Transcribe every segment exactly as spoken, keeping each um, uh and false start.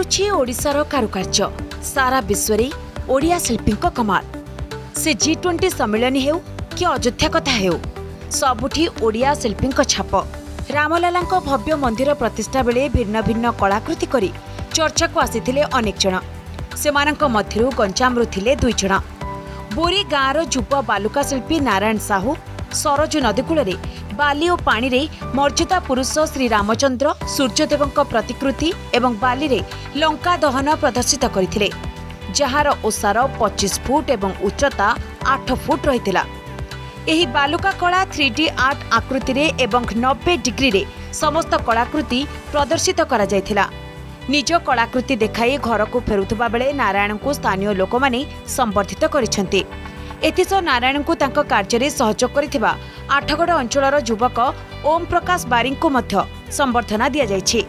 हेउछि ओडिशार कारुकार्य सारा विश्व रे ओडिया शिल्पी कमाल से जी ट्वेंटी सम्मेलन हेउ कि अयोध्या कथा हेउ सबुठी ओडिया शिल्पी छाप रामलाला भव्य मंदिर प्रतिष्ठा बेले भिन्न भिन्न कलाकृति करी चर्चा को आसीथिले अनेक जन सेमानक मध्यरु गंजामरु थिले दुई जन बोरी गाँवर जुब बालुका शिल्पी नारायण साहू सरजू नदीकूल बाली और पानी रे मर्यादा पुरुष श्री रामचंद्र सूर्यदेवଙ୍କ प्रतिकृति एवं बाली रे लंका दहन प्रदर्शित करथिले जहार ओसार पच्चीस फुट एवं उच्चता आठ फुट रहितिला। एही बालुका कला थ्री डी आर्ट आकृति रे एवं नब्बे डिग्री रे समस्त कलाकृति प्रदर्शित करा जायथिला। निज कलाकृति देखाई घर को फेरुथबा बेले नारायण को स्थानीय लोक माने संबर्धित करिसेंती। एथिस नारायण को तांको कार्य रे सहयोग करिथिबा आठगड़ अंचलर युवक ओम प्रकाश बारी को मध्य संबर्धना दिया जायछि।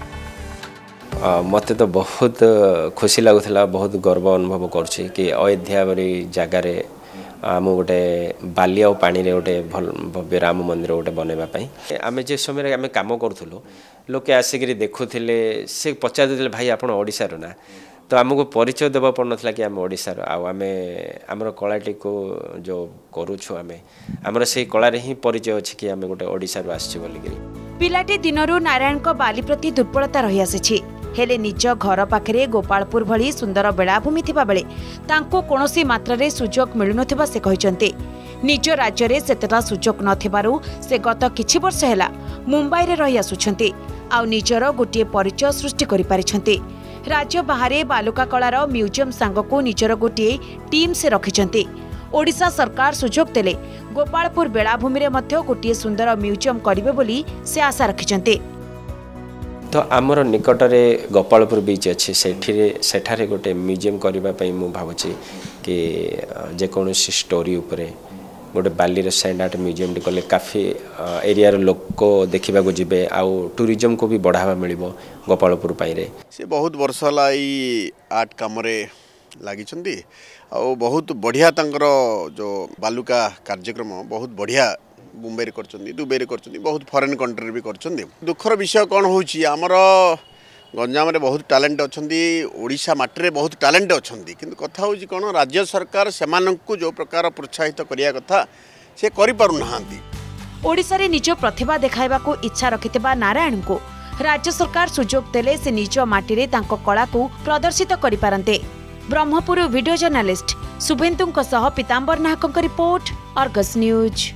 मते तो बहुत खुशी लगुला बहुत गर्व अनुभव करछि कि अयोध्या बरी जगार आम गोटे बाली और पानी रे गोटे भव्य राम मंदिर गोटे बनवाई आम जे समय आम कम करूँ लोके आसिक देखुले से पचार भाई आप ओडिशार ना तो आमको परिचय देवा पड़ नाला कि आम ओडिशार आम आमर कलाटी को जो करुछु आम आमर से कलार ही परिचय अच्छे कि आम गोटे ओडिशार आसछि बोलिकरी। पिलाटी दिनरू नारायण को बाली प्रति दुर्बलता रही आसी हेले निज घर पाखरे गोपालपुर भली सुंदर बेलाभूमि थिबा बेले तांको कोनोसी मात्रारे सुजोग मिलुनथिबा से कहिसंते। निज राज्य रे सेतटा सुजोग नथिबारु से गत किछि वर्ष हैला मुंबई रे रही आसुछंती आ निजर गोटे परिचय सृष्टि करि पारिछंती। राज्य बाहरे बालुका कलार म्यूजियम सांगको निजर गोटे टीम से रखिछंती। ओडिशा सरकार सुजोग देले गोपालपुर बेलाभूमि रे मध्य गोटे सुंदर म्यूजियम करिवे बोली से आशा रखिछंती। तो आमर निकटरे गोपालपुर बीच अच्छे सेठारे गोटे म्यूजियम करने मु भावुची कि जेकोसी स्टोरी उपरे गोटे बाली सैंड आर्ट म्यूजियम टी कले काफी एरिया लोक देखा जीवे आउ टूरिज्म को भी बढ़ावा मिल गोपालपुर पाइरे से बहुत वर्ष है आर्ट कम लगी बहुत बढ़िया तंकर जो बालुका कार्यक्रम बहुत बढ़िया मुंबई रे करचंदी दुबई रे करचंदी बहुत फॉरेन कंट्री भी करचंदी। दुखर विषय कौन होची आमर गंजाम रे बहुत टैलेंट अछंदी ओडिशा माटी रे बहुत टैलेंट अछंदी किंतु कथा होची कोन राज्य सरकार सेमानंकु जो प्रकार प्रोत्साहित करिया कथा से करि पारु नहांती। ओडिशा रे निज प्रतिभा देखाइबा को इच्छा रखितबा नारायण को राज्य सरकार सुजोग देले से निज माटी रे तांको कला को प्रदर्शित करि पारंते। ब्रह्मपुर वीडियो जर्नलिस्ट शुभेंदुଙ୍କ सह पीतांबर नाहकଙ୍କ report Argus news.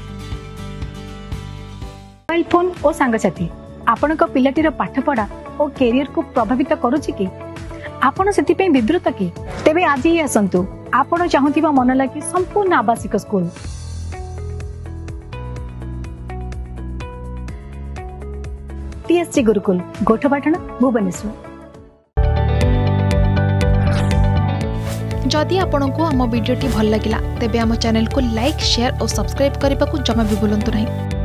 Mobile phone और सांगसाथी आपण पिलाटीर पाठपढ़ा और कैरियर को प्रभावित करुछि कि आपण सेति पे विब्रत कि तेबे आज ही आसंतु आपण चाहुथिबा मन लागी संपूर्ण आवासिक स्कूल टीएससी गुरुकुल गोठपाटना भुवनेश्वर। जदि आपंक आम भिडी भल लगा तेब आम चैनल को लाइक शेयर और सब्सक्राइब करने को जमा भी भूलु नहीं।